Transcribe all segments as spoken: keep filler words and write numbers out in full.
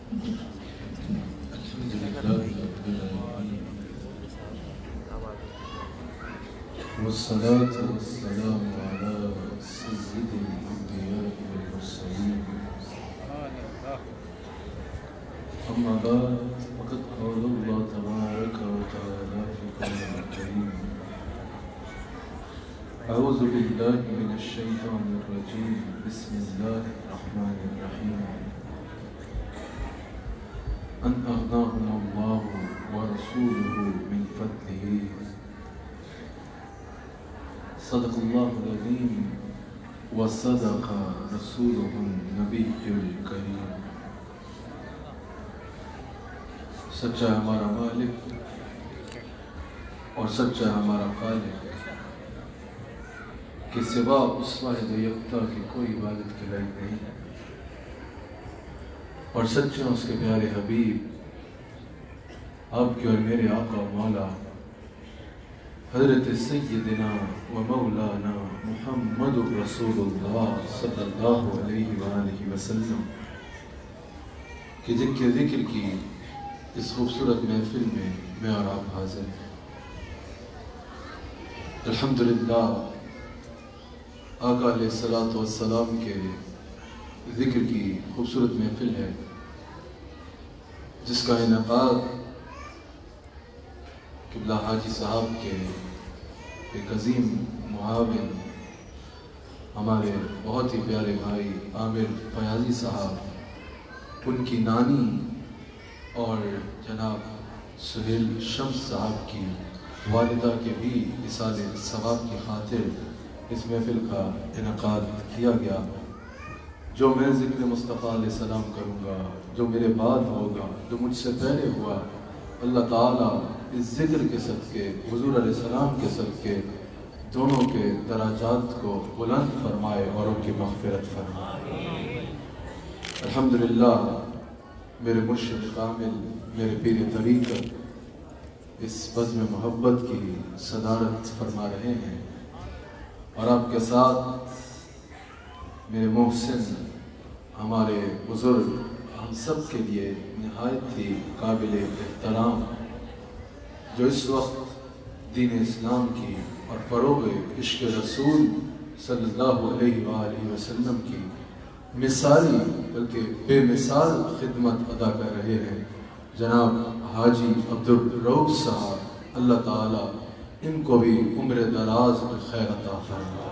والصلاة والسلام على سيد الأنبياء والمرسلين أما بعد فقد قال الله تبارك وتعالى في كلامه الكريم أعوذ بالله من الشيطان الرجيم بسم الله الرحمن الرحيم أن أغناهم الله ورسوله من فضله صدق الله العظيم وصدق رسوله النبي الكريم. سچا ہمارا مالک اور سچا ہمارا خالق کہ سوا اس واحد یکتا کی کوئی عبادت کے لائق نہیں، اور سچے اس کے پیارے حبیب آپ کے اور میرے آقا و مولا حضرت سیدنا و مولانا محمد رسول اللہ صلی اللہ علیہ وآلہ وسلم کہ جن کے ذکر کی اس خوبصورت محفل میں میں اور آپ حاضر ہیں۔ الحمدللہ آقا علیہ السلام کے ذکر کی خوبصورت محفل ہے جس کا انعقاد قبلہ حاجی صاحب کے ایک عظیم معاون ہمارے بہت ہی پیارے بھائی عامر فیاضی صاحب، ان کی نانی اور جناب سہیل شمس صاحب کی والدہ کے بھی اصال ثواب کی خاطر اس محفل کا انعقاد کیا گیا۔ جو میں ذکر مصطفیٰ علیہ السلام کروں گا، جو میرے بعد ہوگا، جو مجھ سے پہلے ہوا، اللہ تعالیٰ اس ذکر کے صدقے حضور علیہ السلام کے صدقے دونوں کے درجات کو بلند فرمائے اور ان کی مغفرت فرمائے۔ الحمدللہ میرے مرشد کامل، میرے پیر طریقت اس بزم محبت کی صدارت فرما رہے ہیں، اور آپ کے ساتھ میرے محسن ہمارے بزرگ ہم سب کے لیے نہایت ہی قابل احترام جو اس وقت دین اسلام کی اور فروغ عشق رسول صلی اللہ علیہ وآلہ وسلم کی مثالی بلکہ بے مثال خدمت ادا کر رہے ہیں، جناب حاجی عبدالرؤوف صاحب، اللہ تعالیٰ ان کو بھی عمر دراز اور خیر عطا فرمائے۔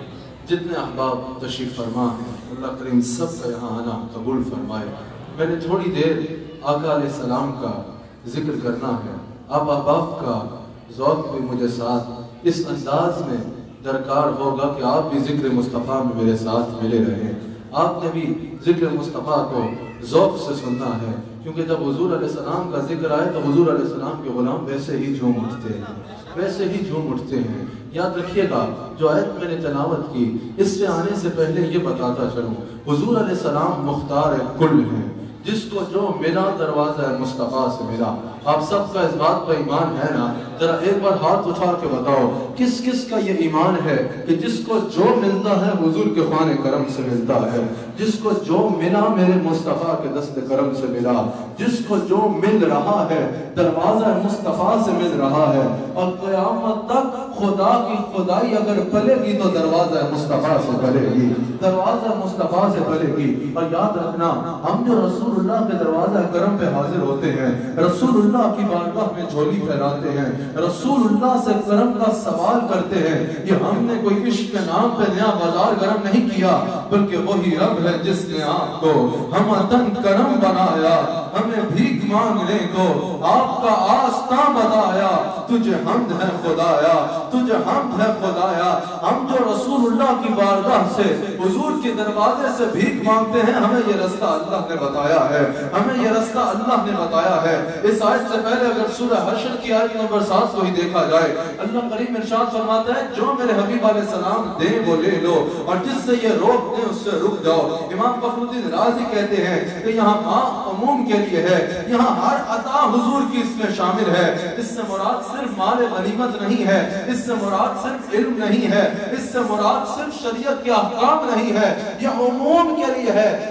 جتنے احباب تشریف فرما ہیں اللہ کریم سب کا یہاں آنا قبول فرمائے۔ میں نے تھوڑی دیر آقا علیہ السلام کا ذکر کرنا ہے، آپ احباب کا ذوق بھی مجھے ساتھ اس انداز میں درکار ہوگا کہ آپ بھی ذکر مصطفیٰ میں میرے ساتھ ملے رہیں، آپ نے بھی ذکر مصطفیٰ کو ذوق سے سننا ہے، کیونکہ جب حضور علیہ السلام کا ذکر آئے تو حضور علیہ السلام کے غلام ویسے ہی جھوم اٹھتے ہیں، ویسے ہی جھوم اٹھتے ہیں۔ یاد رکھیے گا جو آیت میں نے تلاوت کی، اس سے آنے سے پہلے یہ بتاتا چلوں حضور علیہ السلام مختار کل ہیں، جس کو جو ملا دروازہ مصطفیٰ سے ملا۔ آپ سب کا اس بات پر ایمان ہے نا؟ ذرا ایک بار ہاتھ اٹھا کے بتاؤ کس کس کا یہ ایمان ہے کہ جس کو جو ملتا ہے حضور کے خوان کرم سے ملتا ہے، جس کو جو ملا میرے مصطفیٰ کے دست کرم سے ملا، جس کو جو مل رہا ہے دروازہ مصطفیٰ سے مل رہا ہے، اور قیامت تک خدا کی خدائی اگر پلے گی تو دروازہ مصطفیٰ سے پلے گی، دروازہ مصطفیٰ سے پلے گی۔ اور یاد رکھنا ہم جو رسول اللہ کے دروازہ کرم پہ حاضر ہوتے ہیں، رسول اللہ کی بارگاہ میں جھولی پھیلاتے ہیں، رسول اللہ سے کرم کا سوال کرتے ہیں، یہ ہم نے کوئی عشق کے نام پہ نیا بازار گرم نہیں کیا، بلکہ وہی رب ہے جس نے آپ کو ہم تن کرم بنایا، ہمیں بھیک مانگنے کو آپ کا آستاں بتایا، تجھے حمد ہے خدایا، تجھے حمد ہے خدایا۔ ہم جو رسول اللہ کی بارگاہ سے حضور کے دروازے سے بھیک مانگتے ہیں، ہمیں یہ رستہ اللہ نے بتایا ہے، ہمیں یہ رستہ اللہ نے بتایا ہے۔ اس آیت سے پہلے اگر سورہ حشر کی آیت نمبر سات کو ہی دیکھا جائے، اللہ کریم ارشاد فرماتا ہے جو میرے حبیب علیہ السلام دیں وہ لے لو، اور جس سے یہ روک دیں اس سے رک جاؤ۔ امام فخر الدین رازی کہتے ہیں کہ یہاں ماں عموم کے لیے ہے، یہاں ہر عطا حضور کی اس میں شامل ہے۔ اس سے مراد صرف مال غنیمت نہیں ہے، اس سے مراد صرف علم نہیں ہے، اس سے مراد صرف شریعت کے احکام نہیں ہے، یہ عموم کے لیے ہے۔ اس میں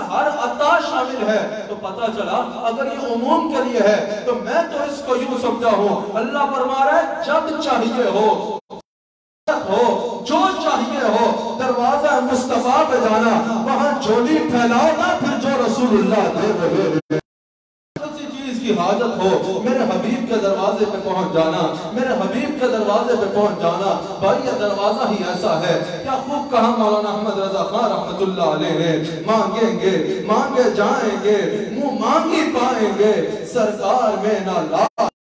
ہر عطا شامل ہے، تو پتہ چلا اگر یہ عموم کے لیے ہے تو میں تو اس کو یوں سمجھا ہوں، اللہ فرما رہا ہے جب چاہیے ہو ہو جو چاہیے ہو دروازہ مصطفیٰ پہ جانا، وہاں جھولی پھیلاؤ نا، پھر جو رسول اللہ دے وہ کسی چیز کی حاجت ہو میرے حبیب کے دروازے پہ پہنچ جانا، میرے حبیب کے دروازے پہ پہنچ جانا۔ بھائی یہ دروازہ ہی ایسا ہے، کیا خوب کہا مولانا احمد رضا خان رحمت اللہ علیہ نے، مانگیں گے مانگے جائیں گے منہ مانگی پائیں گے، سرکار میں نہ لا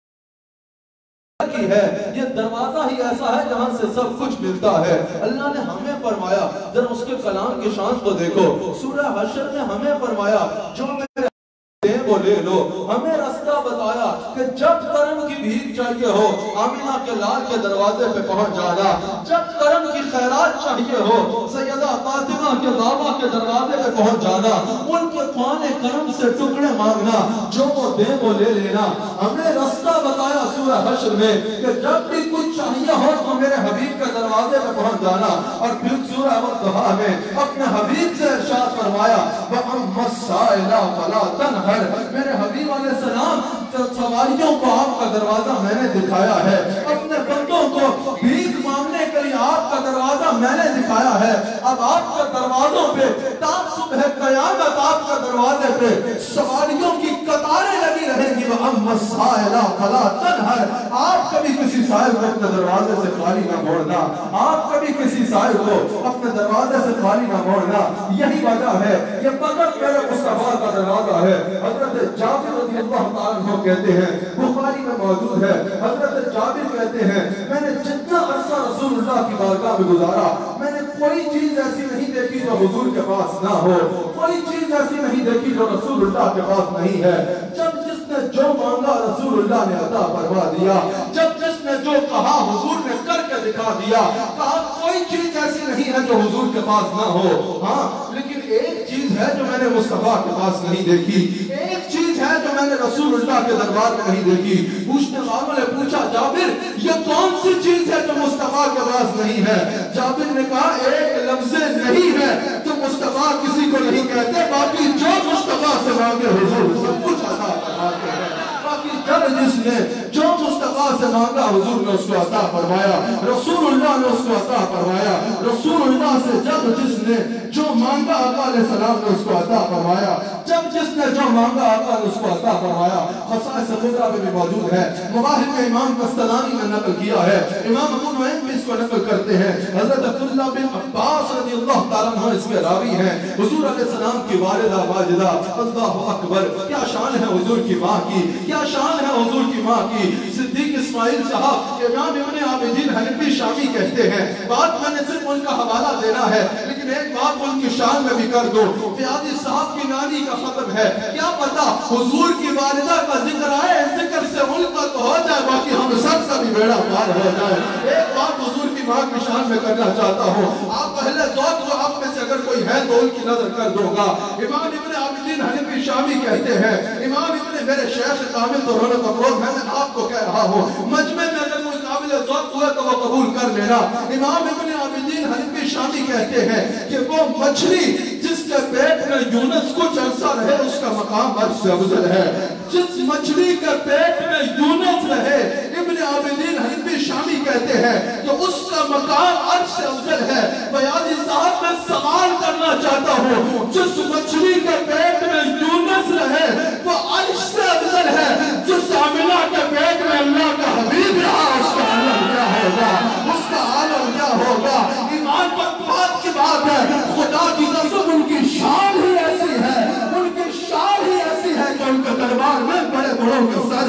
کی ہے۔ یہ دروازہ ہی ایسا ہے جہاں سے سب کچھ ملتا ہے۔ اللہ نے ہمیں فرمایا، ذرا اس کے کلام کی شان کو دیکھو، سورہ حشر میں ہمیں فرمایا جو میرے دیں وہ لے لو، ہمیں راستہ بتایا کہ جب کرم کی بھیک چاہیے ہو آمینہ کے لال کے دروازے پہ پہنچ جانا، جب کرم کی خیرات چاہیے ہو سیدہ فاطمہ کے بابا کے دروازے پہ پہنچ جانا، ان کے خوان کرم سے ٹکڑے مانگنا، جو وہ دیں وہ لے لینا۔ ہمیں راستہ بتایا سورہ حشر میں کہ جب بھی کچھ چاہیے ہو تو میرے حبیب کے دروازے پہ پہنچ جانا، اور پھر سورہ والضحیٰ میں اپنے حبیب سے ارشاد فرمایا وَأَمَّا السَّائِلَ فَلَا تَنْهَرْ، میرے حبیب علیہ السلام سواریوں کو آپ کا دروازہ میں نے دکھایا ہے، اپنے بندوں کو بھیک مانگنے کے لیے آپ کا دروازہ میں نے دکھایا ہے۔ اب آپ کے دروازوں پہ تا صبح قیامت آپ کے دروازے پہ سواریوں کی قطاریں لگی رہیں گی۔ وَأَمَّا السَّائِلَ فَلَا تَنْهَرْ، آپ کبھی کسی سائل کو اپنے دروازے سے خالی نہ موڑنا، آپ کبھی کسی سائل کو اپنے دروازے سے خالی نہ موڑنا۔ یہی وجہ ہے، یہ فقط میرے مصطفیٰ کا دروازہ ہے۔ حضرت جابر رضی اللہ تعالیٰ عنہ کہتے ہیں، بخاری میں موجود ہے، حضرت جابر کہتے ہیں میں نے جتنا عرصہ رسول اللہ کی بارگاہ میں گزارا، میں نے کوئی چیز ایسی نہیں دیکھی جو حضور کے پاس نہ ہو، کوئی چیز ایسی نہیں دیکھی جو رسول اللہ کے پاس نہیں ہے۔ جب جس نے جو مانگا رسول اللہ نے عطا فرما دیا، جب جس نے جو کہا حضور نے کر کے دکھا دیا۔ کہا کوئی چیز ایسی نہیں ہے جو حضور کے پاس نہ ہو، ہاں لیکن ایک چیز ہے جو میں نے مصطفیٰ کے پاس نہیں دیکھی، ایک چیز ہے جو میں نے رسول اللہ کے دربار میں نہیں دیکھی۔ پوچھنے والوں نے پوچھا جابر یہ کون سی چیز ہے جو مصطفیٰ کے پاس نہیں ہے؟ جابر نے کہا ایک لفظ نہیں ہے جو مصطفیٰ کسی کو نہیں کہتے، باقی جو مصطفیٰ سے مانگے حضور سب کچھ عطا فرماتے ہیں۔ باقی جب جس نے جو مصطفیٰ سے مانگا حضور نے اس کو عطا فرمایا، رسول اللہ نے اس کو عطا فرمایا۔ رسول اللہ سے جب جس نے جو مانگا آقا علیہ السلام نے اس کو عطا فرمایا، جب جس نے جو مانگا آقا نے اس کو عطا فرمایا۔ خصائص خضرہ میں بھی موجود ہے، مواہب میں امام قسطلانی نے نقل کیا ہے، امام ابو نعیم بھی اس کو نقل کرتے ہیں۔ حضرت عبداللہ بن عباس رضی اللہ تعالیٰ عنہ اس کے راوی ہیں۔ حضور علیہ السلام کی والدہ واجدہ، اللہ اکبر، کیا شان ہے حضور کی ماں کی، کیا شان ہے حضور کی ماں کی۔ صدیق اسماعیل صاحب امام ابن عابدین حنفی شامی کہتے ہیں، بات میں نے صرف ان کا حوالہ دینا ہے لیکن ایک بات ان کی شان میں بھی کر دو، فیاضی صاحب کی نانی کا ختم ہے، کیا پتا حضور کی والدہ کا ذکر آئے، ذکر سے ان کا تو ہو جائے باقی ہم سب کا بھی بیڑا پار ہو جائے۔ ایک بات حضور کی ماں کی شان میں کرنا چاہتا ہوں، آپ پہلے ذوق جو آپ میں سے اگر کوئی ہے تو ان کی نظر کر دو گا۔ امام ابن عابدین حنفی شامی کہتے ہیں، امام ابن میرے شیخ کامل تو رونق افروز ہے، میں آپ کو کہہ رہا ہوں مجمع میں اگر کوئی قابل ذوق ہوا تو وہ قبول کر لینا۔ امام ابن عابدین حنفی شامی کہتے ہیں کہ وہ مچھلی جس کے پیٹ میں یونس کچھ عرصہ رہے اس کا مقام عرش سے افضل ہے، جس مچھلی کے پیٹ میں یونس رہے ابن عابدین حنفی شامی کہتے ہیں کہ اس کا مقام عرش سے افضل ہے۔ بیاضی صاحب میں سوال کرنا چاہتا ہوں، جس مچھلی کے پیٹ میں یونس رہے وہ عرش سے افضل ہے، جس آمنہ کے پیٹ میں اللہ کا حبیب رہا اس کا عالم کیا ہوگا، اس کا عالم کیا ہوگا۔ ایمان پر بات کی بات ہے، خدا کی قسم ان کی شان ہی ایسی ہے، ان کی شان ہی ایسی ہے کہ ان کے دربار میں بڑے بڑوں کے سر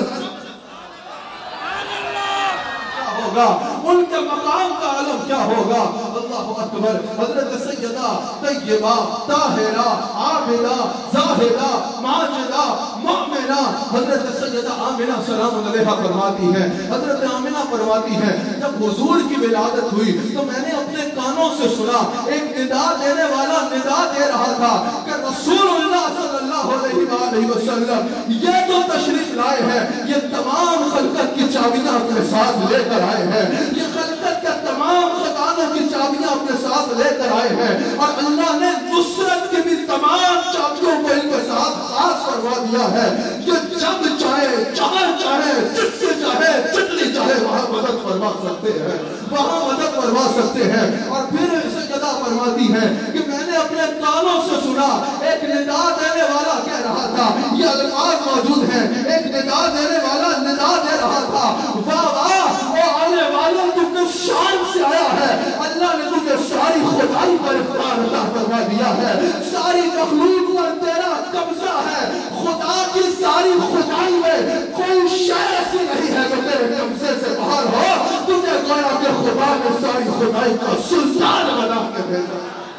ہوگا، ان کے مقام کا عالم کیا ہوگا۔ اللہ اکبر۔ حضرت سیدہ طیبہ طاہرہ عابدہ زاہدہ ماجدہ مؤمنہ حضرت سیدہ آمنہ سلام علیہا فرماتی ہیں، حضرت آمنہ فرماتی ہیں جب حضور کی ولادت ہوئی تو میں نے اپنے کانوں سے سنا ایک ندا دینے والا ندا دے رہا تھا کہ رسول اللہ صلی اللہ علیہ وآلہ وسلم یہ تو تشریف لائے ہیں، یہ تمام خلقت کی چابیاں اپنے ساتھ لے کر آئے ہیں، یہ خلقت کے تمام خزانوں کی چابیاں چابیاں اپنے ساتھ لے کر آئے ہیں اور اللہ نے نصرت کی بھی تمام چابیوں کو ان کے ساتھ خاص کروا دیا ہے کہ جب چاہے جہاں چاہے جس سے چاہے جتنی چاہے وہاں مدد فرما سکتے ہیں وہاں مدد فرما سکتے ہیں اور پھر اسے جدا فرماتی ہے کہ میں نے اپنے کانوں سے سنا ایک ندا دینے والا کہہ رہا تھا یہ الفاظ موجود ہیں ایک ندا دینے والا ندا دے رہا تھا واہ واہ وہ آنے والوں تو کس شان سے آیا ہے اللہ نے تجھے ساری خدائی پر اختیار عطا فرما دیا ہے ساری مخلوق پر تیرا قبضہ ہے خدا کی ساری خدائی میں کوئی شے ایسی نہیں ہے جو تیرے قبضے سے باہر ہو تجھے گویا کہ خدا نے ساری خدائی کا سلطان بنا کے بھیجا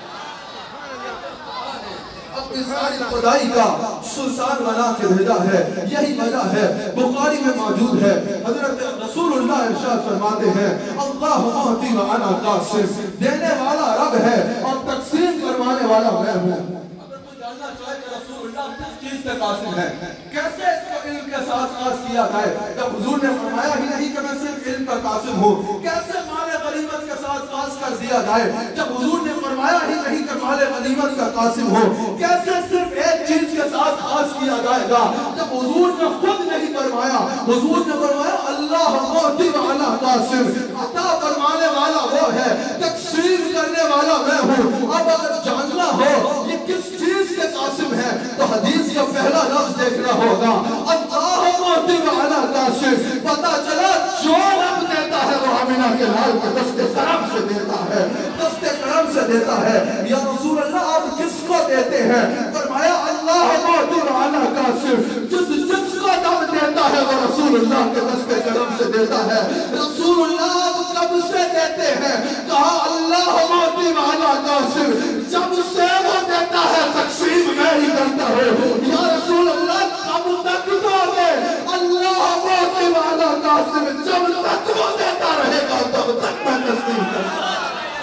اپنی ساری خدائی کا سلطان بنا کے بھیجا ہے یہی وجہ ہے بخاری میں موجود ہے حضرت رسول اللہ ارشاد فرماتے ہیں اللہ معطی و انا قاسم دینے والا رب ہے اور تقسیم کروانے والا میں ہوں اگر تو جاننا چاہے کہ رسول اللہ کس چیز سے قاسم ہے کیسے اس کو علم کے ساتھ خاص کیا جائے جب حضور نے فرمایا ہی نہیں کہ میں صرف علم کا قاسم ہوں کیسے مال غنیمت کے ساتھ خاص کر دیا جائے جب حضور نے فرمایا ہی نہیں کہ مال غنیمت کا قاسم ہو کیسے صرف ایک چیز کے ساتھ خاص کیا جائے گا جب حضور نے خود نہیں فرمایا حضور نے فرمایا اللہ معطی و انا قاسم عطا فرمانے والا وہ ہے تقسیم کرنے والا میں ہوں اب اگر جاننا ہو یہ کس چیز کے قاسم ہے تو حدیث کا پہلا لفظ دیکھنا ہوگا اللہ معطی و انا قاسم پتا چلا جو رب دیتا ہے وہ آمینہ کے لال کے دست کرم سے دیتا ہے دست کرم سے دیتا ہے یا رسول اللہ آپ کس کو دیتے ہیں فرمایا اللہ معطی و انا قاسم جس جس کو دم دیتا ہے وہ رسول اللہ کے دست کرم سے دیتا ہے رسول اللہ آپ کب سے دیتے ہیں کہا اللہ معطی و انا قاسم جب سے وہ دیتا ہے تقسیم میں ہی کرتا ہوں یا رسول اللہ کب تک دو گے اللہ معطی و انا قاسم جب تک وہ دیتا رہے گا تب تک میں تقسیم کرتا ہوں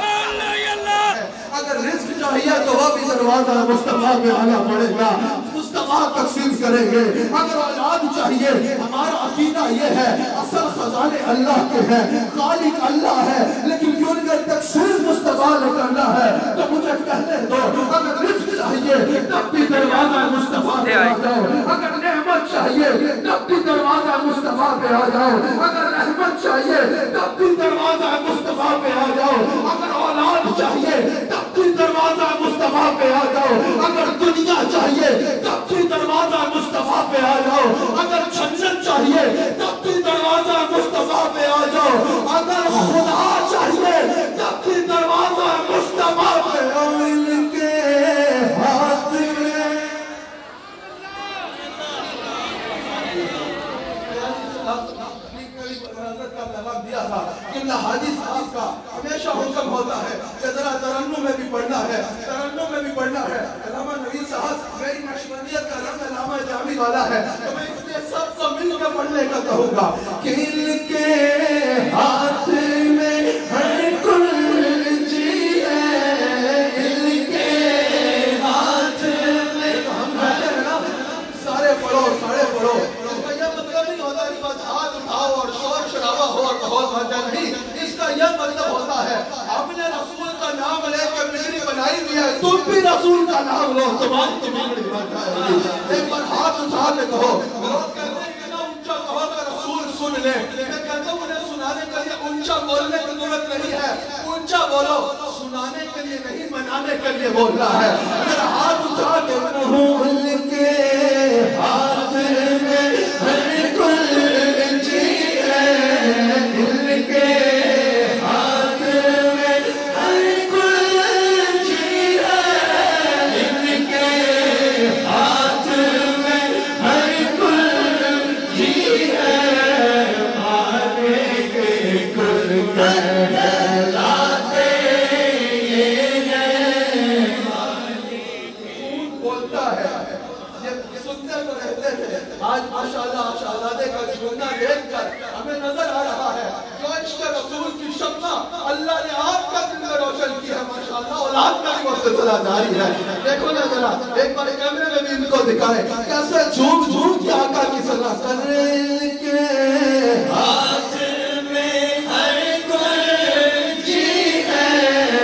اگر رزق چاہیے تو وہ بھی دروازہ مصطفیٰ پہ آنا پڑے گا مصطفیٰ تقسیم کریں گے اگر اولاد چاہیے ہمارا عقیدہ یہ ہے اصل خزانے اللہ کے ہیں خالق اللہ ہے لیکن کیوں اگر تقسیم مصطفیٰ نے کرنا ہے تو مجھے کہنے دو اگر رزق چاہیے تب بھی دروازہ مصطفیٰ پہ آ جاؤ اگر نعمت چاہیے تب بھی دروازہ مصطفیٰ پہ آ جاؤ اگر رحمت چاہیے تب بھی دروازہ مصطفیٰ پہ آ جاؤ اگر اولاد چاہیے تب بھی دروازہ مصطفیٰ پہ آ جاؤ اگر دنیا چاہیے تب بھی دروازہ مصطفیٰ پہ آ جاؤ اگر جنت چاہیے تب بھی دروازہ مصطفیٰ پہ آ جاؤ اگر خدا چاہیے تب بھی دروازہ مصطفیٰ پہ ان کے ہاتھ میں دیا تھا کہ حدیث صاحب کا ہمیشہ حکم ہوتا ہے کہ ذرا ترنم میں بھی پڑھنا ہے ترنم میں بھی پڑھنا ہے علامہ نوید صاحب میری نقشبندیت کا رنگ علامہ جامی والا ہے تو میں اس لیے سب کو مل کر پڑھنے کا کہوں گا کہ ان کے ہاتھ میں ہر کنجی ہے ان کے ہاتھ میں ہم کہتے ہیں نا سارے پڑھو سارے پڑھو اس کا یہ مطلب نہیں ہوتا کہ بس ہاتھ اٹھاؤ اور شور شرابہ ہو اور ماحول بن جائے نہیں اس کا یہ مطلب ہوتا ہے ہم نے رسول کا نام لے کے بگڑی بنائی دی ہے تم بھی رسول کا نام لو تمہاری تو بگڑی بن جائے گی ایک بار ہاتھ اٹھا کے کہو لوگ کہتے ہیں کہ نا اونچا کہو کہ رسول سن لے میں کہتا ہوں انہیں سنانے کے لیے اونچا بولنے کی ضرورت نہیں ہے اونچا بولو سنانے کے لیے نہیں منانے کے لیے بولنا ہے اگر ہاتھ اٹھا کے کہوں ان کے ہاتھ میں ہر کل جی ہے ان کے ہاتھ میں ہر کل جی ہے ان کے ہاتھ میں ہر کل جی ہے مانے کے کل کہلاتے یہ ہے بولتا ہے یہ سنتے تو رہتے تھے آج ماشاءاللہ شہزادے کا جھولنا دیکھ کر ہمیں نظر آ رہا ہے جو عشق رسول کی شمع اللہ نے آپ کا دل میں روشن کی ہے ماشاءاللہ اولاد کا بھی وہ سلسلہ جاری ہے دیکھو نا ذرا ایک بار کیمرے میں بھی ان کو دکھائے کیسے جھوم جھوم کے آقا کی صلاح کر کے ہاتھ میں ہر کوئی جی ہے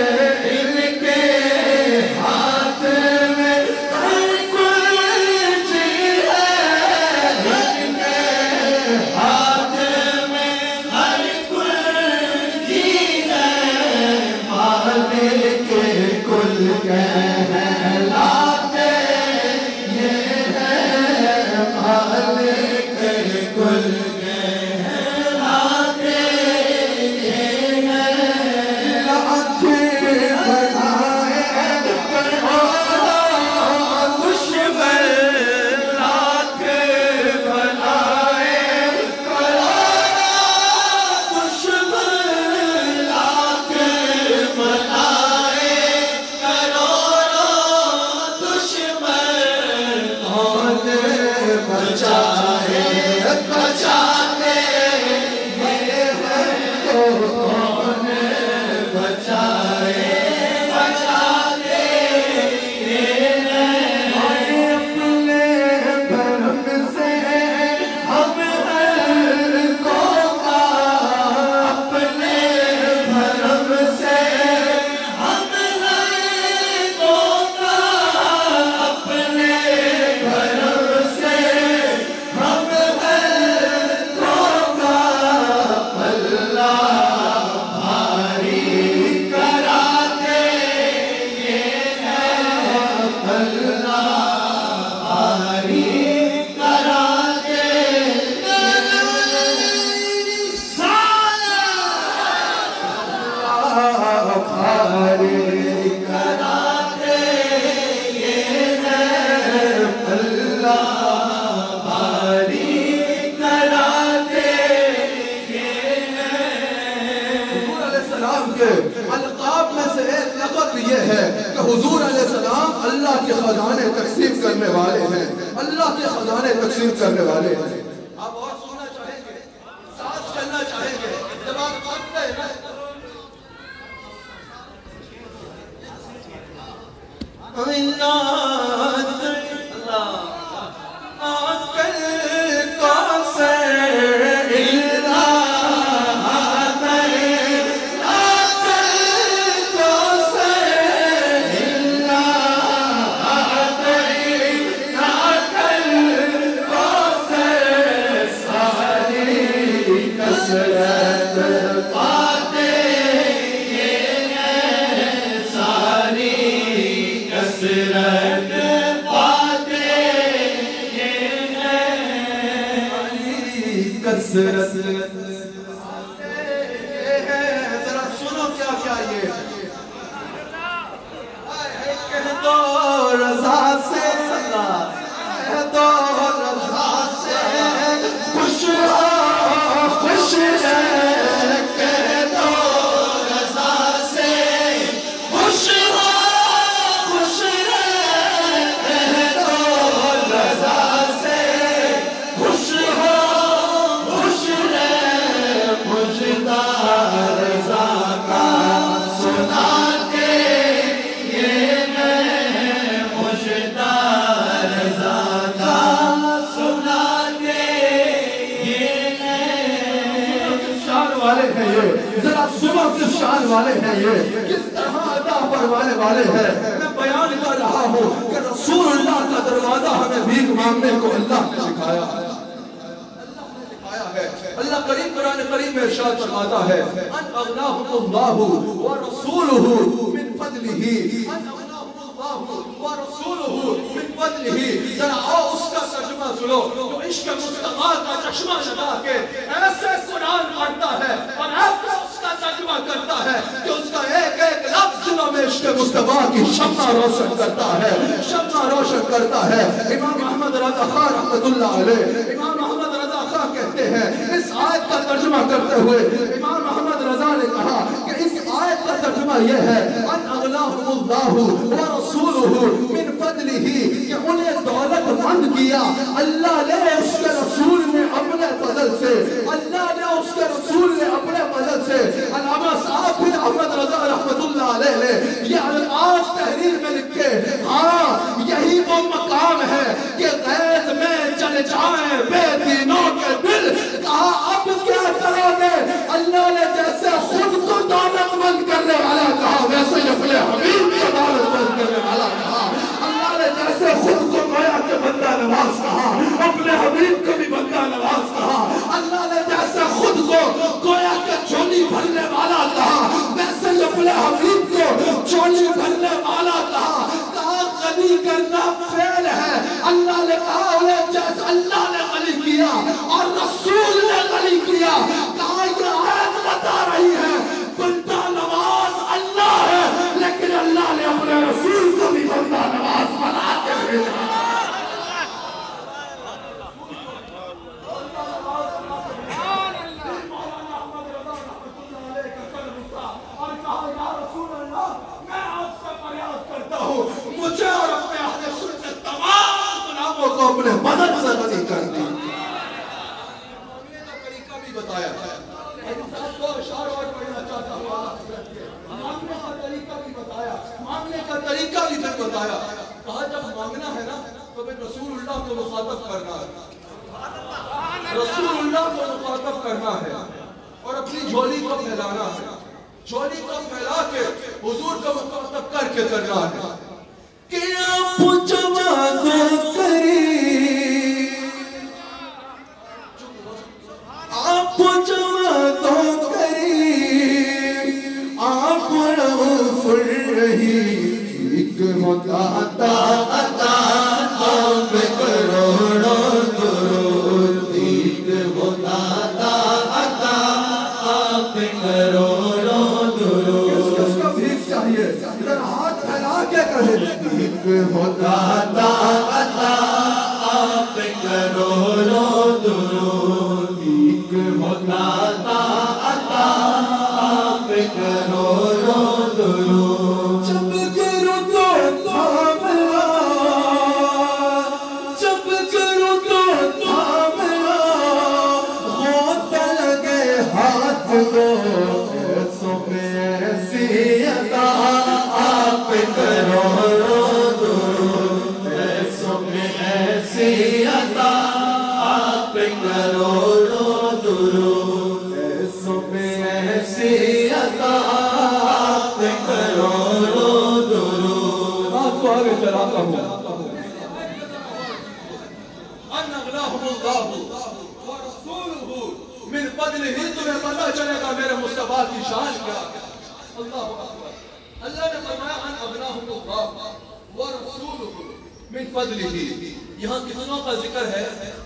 القاب میں سے ایک لقب یہ ہے کہ حضور علیہ السلام اللہ کے خزانے تقسیم کرنے والے ہیں، اللہ کے خزانے تقسیم کرنے والے ہیں۔ آپ اور سننا چاہیں گے، ساتھ چلنا چاہیں گے، جب آپ پڑھتے ہیں کثرت ذرا سنو کیا کیا یہ کہہ دو رضا سے کہہ دو رضا سے خوش ہو خوش ہے کہہ دو رضا سے خوش ہو خوش ہے کہہ دو رضا سے خوش ہو ذرا سنو کس شان والے ہیں یہ، کس طرح عطا فرمانے والے ہیں۔ میں بیان کر رہا ہوں کہ رسول اللہ کا دروازہ ہمیں بھیک مانگنے کو اللہ نے دکھایا ہے، اللہ نے دکھایا ہے۔ اللہ کریم قرآن کریم میں ارشاد فرماتا ہے ان اغناہم اللہ ورسولہ من فضلہ، ان اغناہم اللہ ورسولہ من فضلہ۔ ذرا آؤ اس کا ترجمہ سنو جو عشق مصطفیٰ کا چشمہ لگا کے ایسے قرآن پڑھتا ہے اور ایسے اس کا ترجمہ کرتا ہے کہ اس کا ایک ایک لفظ دلوں میں عشق مصطفیٰ کی شمع روشن کرتا ہے، شمع روشن کرتا ہے۔ امام احمد رضا خان رحمت اللہ علیہ، امام احمد رضا خان کہتے ہیں اس آیت کا ترجمہ کرتے ہوئے امام احمد رضا نے کہا کہ اس آیت کا ترجمہ یہ ہے ان اغناہم اللہ ورسولہ من فضلہ، کہ انہیں دولت مند کیا اللہ نے، اس کے رسول نے اپنے فضل سے، اللہ نے اس کے رسول نے اپنے فضل سے۔ علامہ صاحب بن احمد رضا رحمت اللہ علیہ نے یہ الفاظ تحریر میں لکھے، ہاں یہی وہ مقام ہے کہ غیظ میں چل جائیں بے دینوں کے دل، کہا اب کیا کرو گے؟ اللہ نے جیسے خود کو دولت مند کرنے والا کہا ویسے اپنے حبیب کو دولت مند کرنے والا کہا۔ اللہ نے جیسے خود کو گویا کہ بندہ نواز کہا اپنے حبیب کو بھی بندہ نواز کہا۔ اللہ نے جیسے خود کو گویا کہ چولی بھرنے والا کہا ویسے اپنے حبیب کو چولی بھرنے والا کہا۔ کہا غنی کرنا فعل ہے، اللہ نے کہا انہیں جیسے اللہ کرنا ہے اور اپنی جھولی کو پھیلانا ہے، جھولی کو پھیلا کے حضور کو مخاطب کر کے کرنا ہے کہ آپ جواب کری، آپ جواب کری، آپ رؤوف الرحیم، ایک ہوتا عطا عطا آپ کروڑوں درود، ایک ہوتا عطا عطا آپ کروڑوں درود۔ کس کس کا بھیک چاہیے؟ ذرا ہاتھ پھیلا کے کہے، ایک ہوتا عطا عطا آپ کروڑوں درود، ایک ہوتا عطا عطا آپ کروڑوں درود۔ جب کرو تو تھامنا، جب کرو تو تھامنا، ہوتا لگے ہاتھ دو، ایسوں میں ایسی عطا آپ کروڑوں درود، ایسوں میں ایسی عطا آپ کروڑوں درود، ایسوں میں ایسی عطا آپ کروڑوں درود۔ آپ کو آگے چلاتا ہوں۔ ان اغناہم اللہ ورسولہ من فضلہ، تمہیں پتہ چلے گا میرے مصطفیٰ کی شان کیا ہے۔ اللہ اکبر۔ اللہ نے فرمایا ان اغناہم اللہ ورسولہ من فضلہ، یہاں کتنوں کا ذکر ہے؟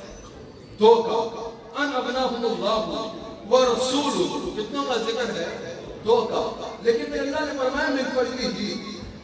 دو کا۔ ان اغناہم اللہ ورسولہ، کتنوں کا ذکر ہے؟ دو کا۔ لیکن پھر اللہ نے فرمایا من فضلہ،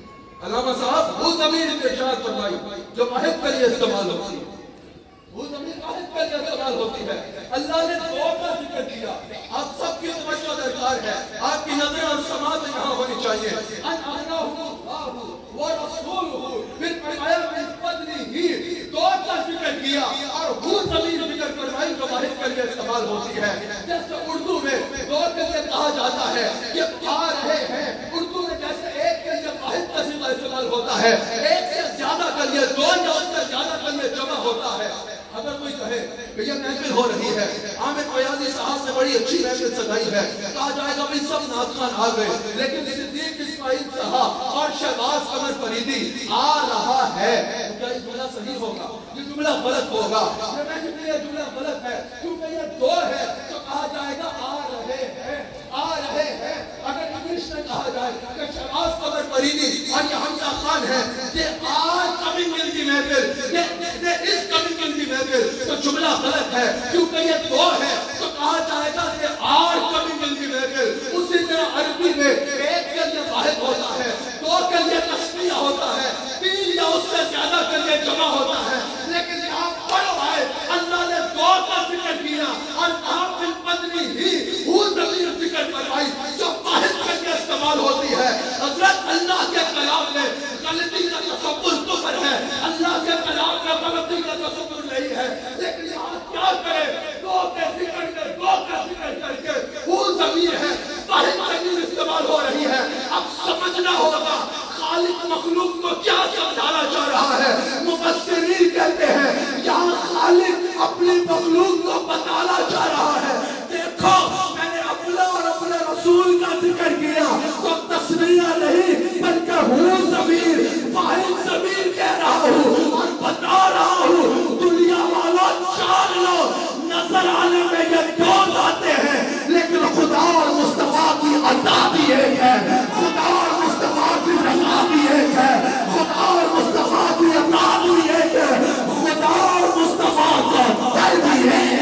علامہ صاحب وہ ضمیر کے اشارت فرمائی جو واحد کے لیے استعمال ہوتی ہے، وہ ضمیر واحد کے لیے استعمال ہوتی ہے۔ اللہ نے دو کا ذکر کیا، آپ سب کی توجہ درکار ہے، آپ کی نظر اور سماعت یہاں ہونی چاہیے۔ ان اغناہم اللہ ورسولہ، پھر فرمایا من فضلہ، دو کا ذکر کیا اور وہ ضمیر ذکر فرمائی جو واحد کے لیے استعمال ہوتی ہے۔ جیسے اردو میں دو کے لیے کہا جاتا ہے کہ آ رہے ہیں، اردو میں جیسے ایک کے لیے واحد کا صیغہ استعمال ہوتا ہے، ایک سے زیادہ کے لیے دو یا اس سے زیادہ کے لیے جمع ہوتا ہے۔ اگر کوئی کہے کہ یہ محفل ہو رہی ہے، عامر فیاضی صاحب نے بڑی اچھی محفل سجائی ہے، کہا جائے گا بھی سب نعت خوان آ گئے، لیکن صدیق اسماعیل صاحب اور شہباز قمر فریدی آ رہا ہے، کیا یہ جملہ صحیح ہوگا؟ یہ جملہ غلط ہوگا۔ یہ محفل میں یہ جملہ غلط ہے کیونکہ یہ دو ہے تو کہا جائے گا آ رہے ہیں، آ رہے ہیں۔ اگر انگلش میں کہا جائے کہ شہباز قمر فریدی اور یہ حمزہ خان ہے، یہ آج کمنگ ان کی محفل، یہ اس کمنگ ان کی محفل، تو جملہ غلط ہے کیونکہ یہ دو ہے تو کہا جائے گا کہ آج کمنگ ان کی محفل۔ اسی طرح عربی میں ایک کے لیے واحد ہوتا ہے، دو کے لیے تسنیہ ہوتا ہے، تین یا اس سے زیادہ کے لیے جمع ہوتا ہے، لیکن یہاں پڑھو ہے اللہ نے دو کا ذکر کیا اور آپ من فضلہ وہ ضمیر ذکر فرمائی جو واحد کے لیے استعمال ہوتی ہے۔ حضرت اللہ کے کلام میں غلطی کا تصور کفر ہے، اللہ کے کلام میں غلطی کا تصور نہیں ہے، لیکن یہاں کیا کرے؟ دو کے ذکر کر دو کا ذکر کر کے وہ ضمیر ہے، واحد ضمیر استعمال ہو رہی ہے۔ اب سمجھنا ہوگا خالق مخلوق کو کیا سمجھانا چاہ رہا ہے۔ مفسرین کہتے ہیں یہاں خالق اپنی مخلوق کو بتانا چاہ رہا ہے، دیکھو میں نے اپنا اور اپنے رسول کا ذکر کیا تو تسمیہ نہیں بلکہ ہوں ضمیر، واحد ضمیر کہہ رہا ہوں اور بتا رہا ہوں دنیا والوں جان لو نظر آنے میں یہ دو آتے ہیں لیکن خدا اور مصطفیٰ کی عطا بھی ایک ہے، خدا اور مصطفیٰ کی رضا بھی ایک ہے، خدا اور مصطفیٰ کی عطا بھی ایک ہے، خدا اور مصطفیٰ کا در بھی ہے۔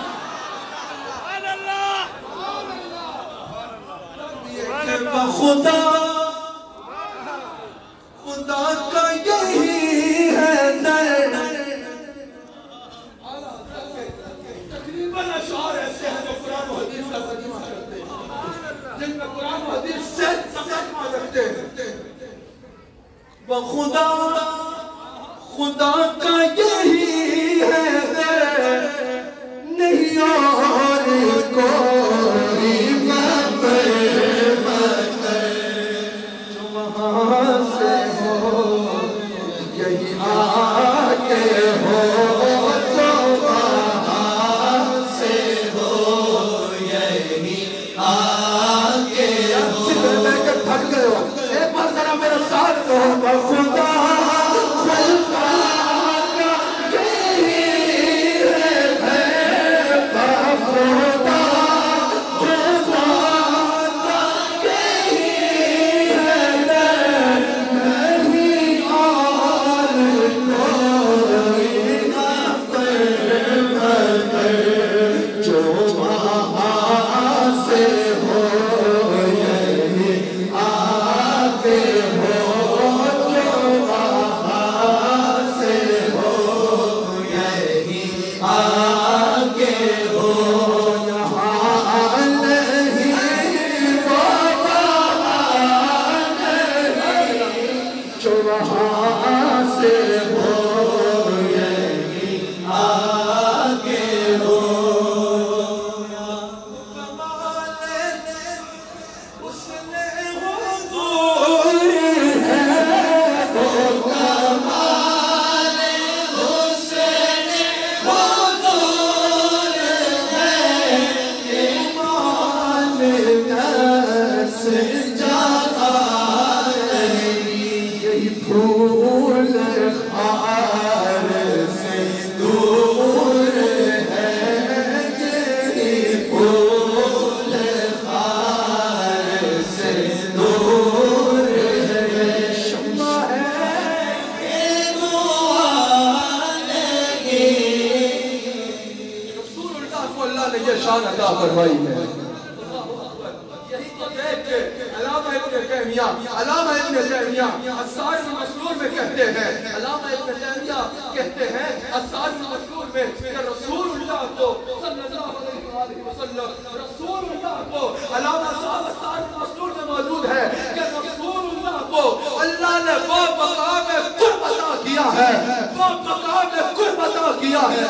خدا خدا کا یہی ہے در، تقریباً اشعار ایسے ہیں جو قرآن و حدیث کا ترجمہ کرتے ہیں، جن میں قرآن و حدیث سے ترجمہ رکھتے ہیں۔ خدا خدا کا یہی ہے در، نہیں اور کوئی مقر مقر، جو وہاں سے ہو یہی آگے ہو، جو وہاں سے ہو آگے ہو یہاں نہیں وہ وہاں نہیں جو وہاں سے ہو یہی آگے ہو شان عطا فرمائی ہے یہی تو دیکھ کے علامہ ابن تیمیہ علامہ ابن تیمیہ السائر المسلول میں کہتے ہیں علامہ ابن تیمیہ کہتے ہیں السائر المسلول میں کہ رسول اللہ کو صلی اللہ علیہ وسلم رسول اللہ کو علامہ صاحب السائر المسلول میں موجود ہے کہ رسول اللہ کو اللہ نے وہ مقام قرب عطا کیا ہے وہ مقام قرب عطا کیا ہے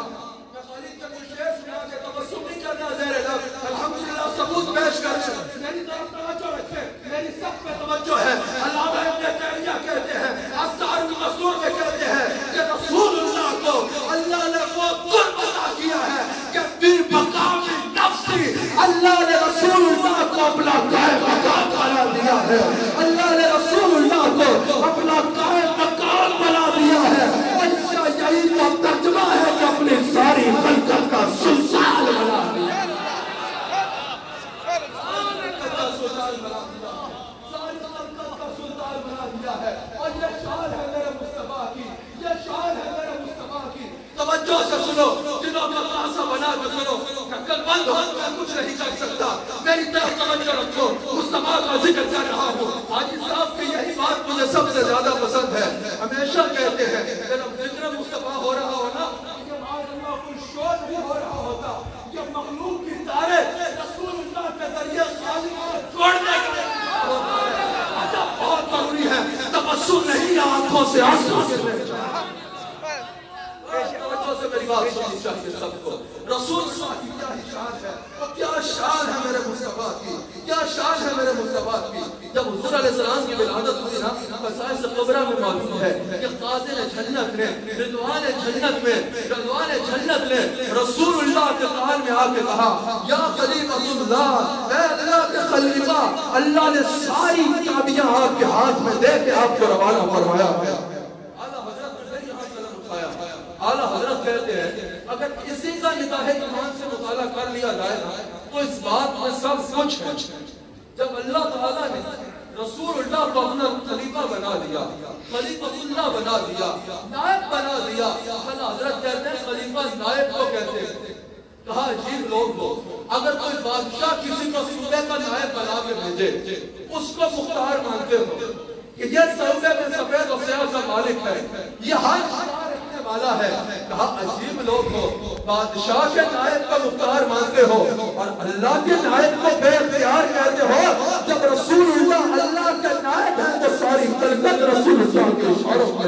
الحمدللہ ثبوت پیش کر میری طرف توجہ رکھے میری سب پہ توجہ ہے علامہ ابن تیمیہ کہتے ہیں السائر المسلول میں کہتے ہیں کہ رسول اللہ کو اللہ نے وہ قرب عطا کیا ہے کہ پھر مقام نفسی اللہ نے رسول اللہ کو اپنا قائم مقام بنا دیا ہے اللہ نے رسول اللہ کو اپنا قائم مقام بنا دیا ہے اس کا یہی تو ترجمہ ہے کہ اپنی ساری خلقت کا سلطان بنا دیا اور یہ شان ہے میرے مصطفیٰ کی یہ شان ہے میرے مصطفیٰ کی توجہ سے سنو جنہوں کا خاصہ بنا کے سنو کل بند ہو میں کچھ نہیں کر سکتا میری طرف توجہ رکھو مصطفیٰ کا ذکر کر رہا ہوں حاجی صاحب کی یہی بات مجھے سب سے زیادہ پسند ہے ہمیشہ کہتے ہیں جب ذکر مصطفیٰ ہو رہا ہو نا کہ معاذ اللہ کوئی شور نہیں ہو رہا ہوتا کہ مخلوق کی تارے رسول اللہ کے ذریعے خالق سے چھوڑنے کے بہت ضروری ہے تبسم نہیں آنکھوں سے آنسو گرنے توجہ سے میری بات سننی چاہیے سب کو رسول اللہ کی کیا شان ہے وہ کیا شان ہے میرے مصطفیٰ کی کیا شان ہے میرے مصطفیٰ کی جب حضور علیہ السلام کی ولادت ہوئی نا فسائل قبرہ میں معلوم ہے کہ قاضل جنت نے رضوان جنت میں رضوان جنت نے رسول اللہ کے قال میں آ کے کہا یا خلیفۃ اللہ اے اللہ کے خلیفہ اللہ نے ساری چابیاں آپ کے ہاتھ میں دے کے آپ کو روانہ فرمایا ہے اعلیٰ حضرت کہتے ہیں اگر اسی کا نگاہ ایمان سے مطالعہ کر لیا جائے تو اس بات میں سب کچھ ہے جب اللہ تعالیٰ نے رسول اللہ کو اپنا خلیفہ بنا دیا خلیفۃ اللہ بنا دیا نائب بنا دیا اعلیٰ حضرت کہتے ہیں خلیفہ نائب کو کہتے ہیں کہا عجیب لوگ ہو اگر کوئی بادشاہ کسی کو صوبے کا نائب بنا کے بھیجے اس کو مختار مانتے ہو کہ یہ صوبے میں سفید و سیاہ کا مالک ہے یہ ہر والا ہے کہا عجیب لوگ ہو بادشاہ کے نائب کا مختار مانتے ہو اور اللہ کے نائب کو بے اختیار کہتے ہو جب رسول اللہ اللہ کے نائب ہے تو ساری خلقت رسول اللہ کے اشاروں میں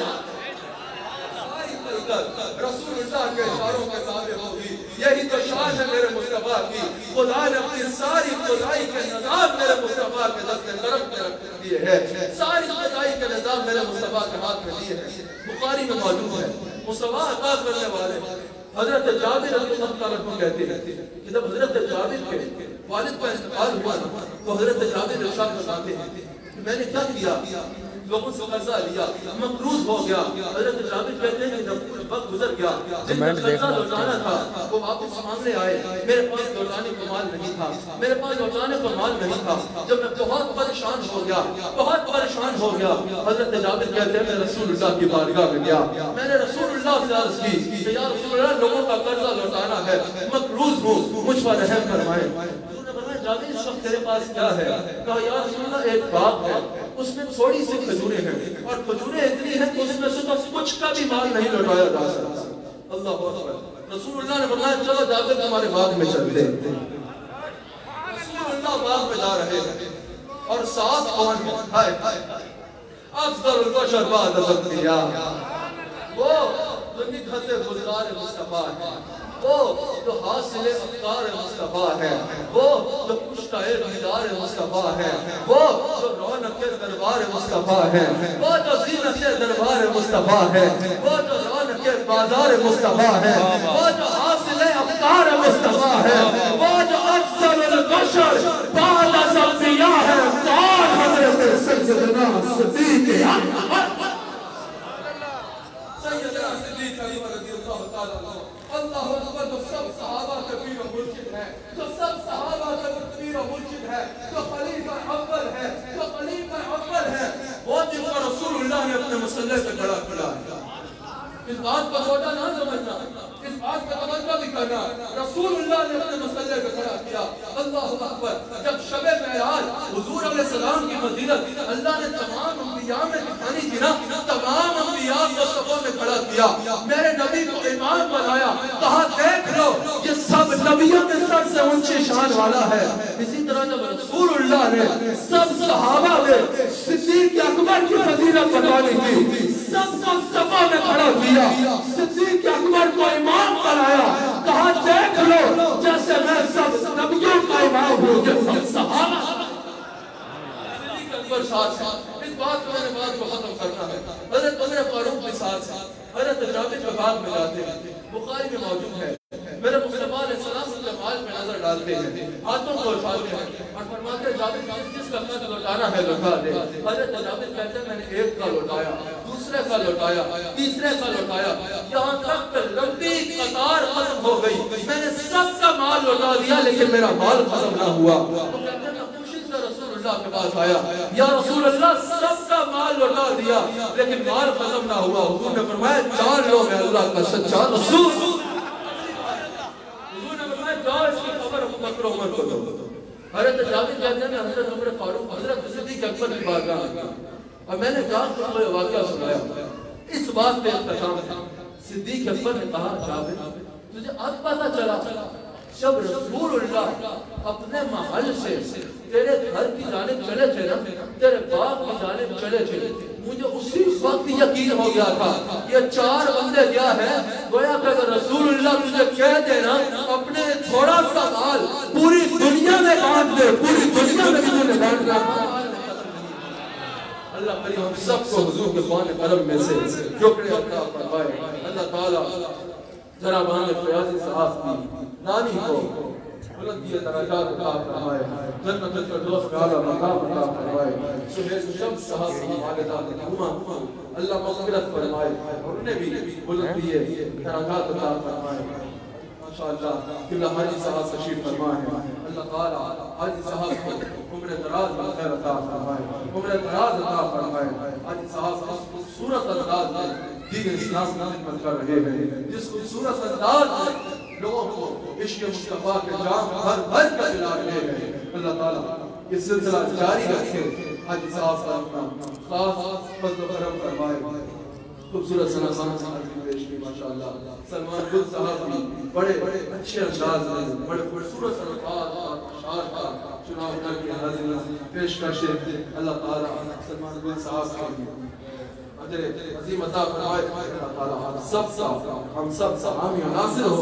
رسول اللہ کے اشاروں میں تابع ہوگی یہی تو شان ہے میرے مصطفیٰ کی خدا نے اپنی ساری خدائی کے نظام میرے مصطفیٰ کے دست طرف میں رکھ دیے ہیں ساری خدائی کے نظام میرے مصطفیٰ کے ہاتھ میں دیے ہیں بخاری میں موجود ہے مصطفیٰ عطا کرنے والے حضرت جابر رضی اللہ تعالیٰ عنہ کہتے ہیں کہ جب حضرت جابر کے والد کا انتقال ہوا تو حضرت جابر ارشاد فرماتے ہیں کہ میں نے کیا کیا لوگوں سے قرضہ لیا مقروض ہو گیا حضرت جابر کہتے ہیں کہ جب وقت گزر گیا جن کا قرضہ لوٹانا تھا وہ واپس سامنے آئے میرے پاس لوٹانے کو مال نہیں تھا میرے پاس لوٹانے کو مال نہیں تھا جب میں بہت پریشان ہو گیا بہت پریشان ہو گیا حضرت جابر کہتے ہیں میں رسول اللہ کی بارگاہ میں گیا میں نے رسول اللہ سے عرض کی کہ یا رسول اللہ لوگوں کا قرضہ لوٹانا ہے مقروض ہوں مجھ پر رحم فرمائے جابر اس وقت تیرے پاس کیا ہے کہا یا رسول اللہ ایک باغ ہے اس میں تھوڑی سی کھجوریں ہیں اور کھجوریں اتنی ہیں کہ اس میں سے تو کچھ کا بھی مال نہیں لوٹایا جا سکتا اللہ اکبر. رسول اللہ نے فرمایا چلو جابر ہمارے باغ میں چلتے. رسول اللہ باغ میں جا رہے ہیں اور ساتھ کون ہے؟ ہائے افضل البشر بعد الانبیاء، وہ جو نکھت گلزار مصطفیٰ ہے، وہ جو حاصل افکار مصطفیٰ ہے، وہ جو کشتہ دیدار مصطفیٰ ہے، وہ جو رونق دربار مصطفیٰ ہے، وہ جو زینت دربار مصطفیٰ ہے، وہ جو رونق بازار مصطفیٰ ہے، وہ جو حاصل افکار مصطفیٰ ہے، وہ جو افضل البشر بعد الانبیاء ہے. کون؟ حضرت سیدنا صدیق اکبر سیدنا صدیق اکبر رضی اللہ تعالیٰ عنہ. اللہ اکبر. جو سب صحابہ کے پیر و مرشد ہے، جو سب صحابہ کے پیر و مرشد ہے، جو خلیفہ اول ہے، جو خلیفہ اول ہے، وہ جن کو رسول اللہ نے اپنے مسلح پہ کھڑا کیا ہے. اس بات کو چھوٹا نہ سمجھنا، اس بات کا توجہ بھی کرنا. رسول اللہ نے اپنے مسلح پہ کھڑا کیا. اللہ اکبر. جب شب معراج حضور علیہ السلام کی فضیلت اللہ نے تمام انبیاء میں دکھانی تھی نا، تمام انبیاء کو صفوں میں کھڑا کیا، میرے نبی کو امام بنایا، کہا دیکھ لو یہ سب نبیوں کے سب سے اونچی شان والا ہے. اسی طرح جب رسول اللہ نے سب صحابہ میں صدیق اکبر کی فضیلت بتانی تھی، سب کو صفوں میں کھڑا کیا، صدیق اکبر کو امام بنایا، کہا دیکھ لو جیسے میں سب نبیوں کا امام ہوں یہ سب صحابہ. صدیق اکبر ساتھ ہے. اس بات کو میں نے بات کو ختم کرنا ہے. حضرت عمر فاروق کے ساتھ ہے. حضرت جابر کے باغ میں جاتے ہیں، بخاری میں موجود ہے. میرے مصطفیٰ علیہ السلام سے مال میں نظر ڈالتے ہیں، ہاتھوں کو اٹھاتے ہیں اور فرماتے ہیں جابر جس کا قد لوٹانا ہے لوٹا دے. حضرت جابر کہتے ہیں میں نے ایک کا لوٹایا، دوسرے کا لوٹایا، تیسرے کا لوٹایا، یہاں تک لمبی قطار ختم ہو گئی. میں نے سب کا مال لوٹا دیا لیکن میرا مال ختم نہ ہوا. تو کہتے ہیں میں خوشی سے رسول اللہ کے پاس آیا، یا رسول اللہ سب کا مال لوٹا دیا لیکن مال ختم نہ ہوا. حضور نے فرمایا جان لو میں اللہ کا سچا رسول. حضور نے فرمایا جاؤ اس کی خبر ابو بکر و عمر کو دو. حضرت جابر کہتے ہیں حضرت عمر فاروق حضرت صدیق اکبر کی بارگاہ میں گیا اور میں نے جان کو یہ واقعہ سنایا. اس بات پہ اختتام تھا. صدیق اکبر نے کہا جابر تجھے اب پتہ چلا جب رسول اللہ اپنے محل سے تیرے گھر کی جانب چلے تھے نا، تیرے باغ کی جانب چلے تھے، مجھے اسی وقت یقین ہو گیا تھا یہ چار بندے کیا ہے. گویا کہ اگر رسول اللہ تجھے کہہ دے نا اپنے تھوڑا سا مال پوری دنیا میں بانٹ دے، پوری دنیا میں بھی تجھے بانٹنا. اللہ کریم ہم سب کو حضور کے خوان کرم میں سے ٹکڑے عطا فرمائے. اللہ تعالیٰ جناب ہمیں فیاضی صاحب کی نانی کو بلندی درجات عطا فرمائے، جنت الفردوس میں اعلیٰ مقام عطا فرمائے. سہیل شمس صاحب کی والدہ مرحومہ اللہ مغفرت فرمائے اور انہیں بھی بلندی درجات عطا فرمائے. ماشاءاللہ قبلہ حاجی صاحب تشریف فرمائے. اللہ تعالیٰ حاجی صاحب کو عمر دراز میں خیر عطا فرمائے، عمر دراز عطا فرمائے. حاجی صاحب اس خوبصورت انداز میں دین اسلام کی خدمت کر رہے ہیں، جس خوبصورت انداز میں لوگوں کو عشق مصطفیٰ کے جام بھر بھر کر پلا رہے ہیں. اللہ تعالیٰ یہ سلسلہ جاری رکھے. حاجی صاحب کا اپنا خاص فضل و کرم فرمائے. خوبصورت سنا سنا کی پیش کی ماشاءاللہ. سلمان گل صاحب بھی بڑے اچھے انداز میں بڑے خوبصورت الفاظ اور اشعار کا چناؤ کر کے حاضر پیش کرتے. اللہ تعالیٰ سلمان گل صاحب کا اجر عظیم عطا فرمائے. اللہ تعالیٰ ہم سب کا ہم سب کا حامی و ناصر ہو.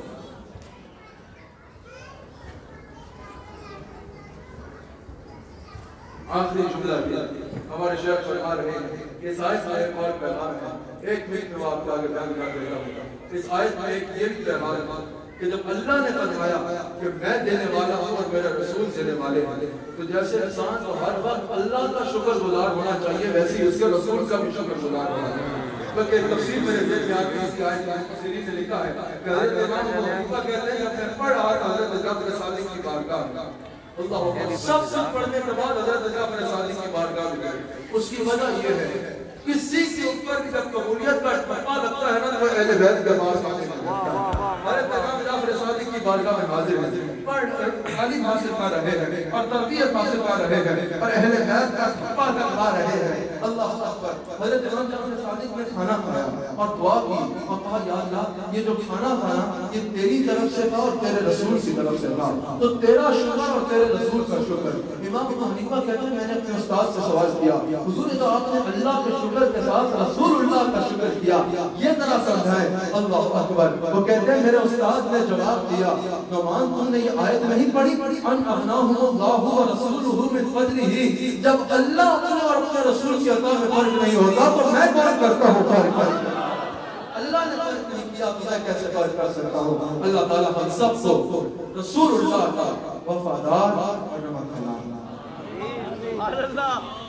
آخری جملہ بھی ہمارے شیخ فرما رہے ہیں. اس آیت میں ایک اور پیغام ہے، ایک منٹ میں آپ کو آگے بیان کر دیتا ہوں. اس آیت میں ایک یہ بھی پیغام ہے کہ جب اللہ نے فرمایا کہ میں دینے والا ہوں اور میرے رسول دینے والے ہیں، تو جیسے انسان کو ہر وقت اللہ کا شکر گزار ہونا چاہیے ویسے ہی اس کے رسول کا بھی شکر گزار ہونا چاہیے. بلکہ تفسیر میں نے یہاں کی اس کی آیت کی تفسیری سے لکھا ہے کہ حضرت امام ابو حنیفہ کہتے ہیں کہ میں پڑھ رہا تھا حضرت جعفر صادق کی بارگاہ میں. اللہ سب سب پڑھنے کے بعد حضرت جعفر صادق کی بارگاہ میں گئے. اس کی وجہ یہ ہے کسی کے اوپر کی جب قبولیت کا اتفاق لگتا ہے نا تو وہ اہل بیت کے پاس آتے ہیں. حضرت امام جعفر صادق کی بارگاہ میں حاضر ہیں، پڑھ تعلیم حاصل کر رہے ہیں اور تربیت حاصل کر رہے ہیں اور اہل بیت کا اتفاق لگا رہے ہیں. اللہ اکبر. حضرت امام جعفر صادق نے کھانا کھایا اور دعا کی اور کہا یا اللہ یہ جو کھانا کھانا یہ تیری طرف سے تھا اور تیرے رسول کی طرف سے تھا, تو تیرا شکر اور تیرے رسول کا شکر. امام ابو حنیفہ کہتے ہیں میں نے اپنے استاد سے سوال کیا, حضور تو آپ نے اللہ کے شکر کے ساتھ رسول اللہ کا شکر کیا, یہ ذرا سمجھائیں. اللہ اکبر. وہ کہتے ہیں میرے استاد نے جواب دیا, نعمان تم نے یہ آیت نہیں پڑھی ان اغناہم اللہ ورسولہ من فضلہ, جب اللہ اور اپنے رسول کی عطا میں فرق نہیں ہوتا تو میں کون کرتا ہوں فرق؟ اللہ نے فرق نہیں کیا تو میں کیسے فرق کر سکتا ہوں؟ اللہ تعالیٰ ہم سب کو رسول اللہ کا وفادار اور نمک اللہ.